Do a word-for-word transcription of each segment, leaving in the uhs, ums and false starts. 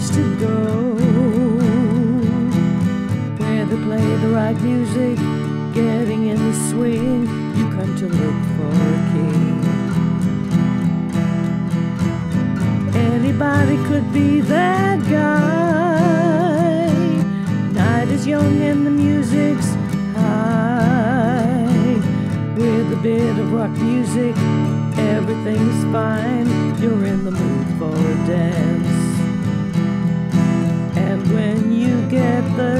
place to go, where they play the right music, getting in the swing. You come to look for a king. Anybody could be that guy. Night is young and the music's high. With a bit of rock music, everything's fine. You're in the mood for a dance. And when you get the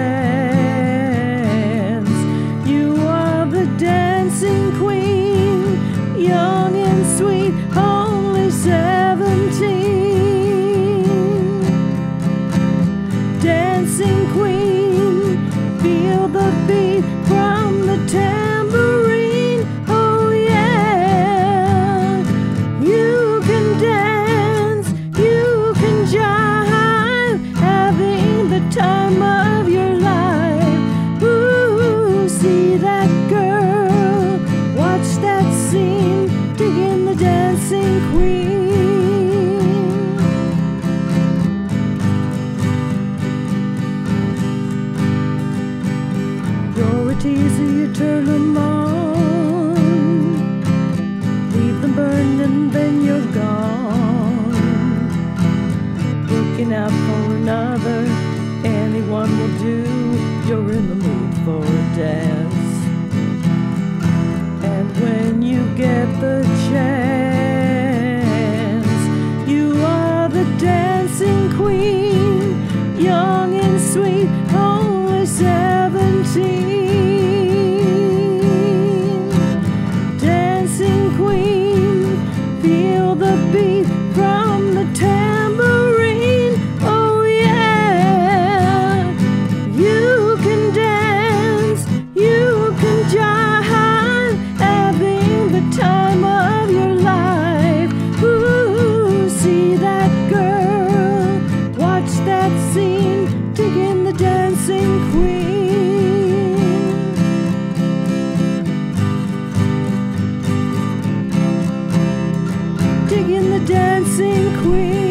chance, you are the dancing queen, young and sweet, only seventeen. Dancing queen, feel the beat from the tambourine. Oh yeah, you can dance, you can jive, having the time of your life. Ooh, see that girl, watch that scene, dig in the dancing queen. You're a teaser, you turn them on, leave them burning and then you're gone. Looking out for another, anyone will do. You're in the mood for a dance. And when you get the chance, you are the dancing queen, young and sweet, only seventeen. Dancing queen, feel the beat from the tambourine. Oh yeah, you can dance, you can jive, having the time of your life. Ooh, see that girl, watch that scene, dig in the dancing queen. Dig in the dancing queen.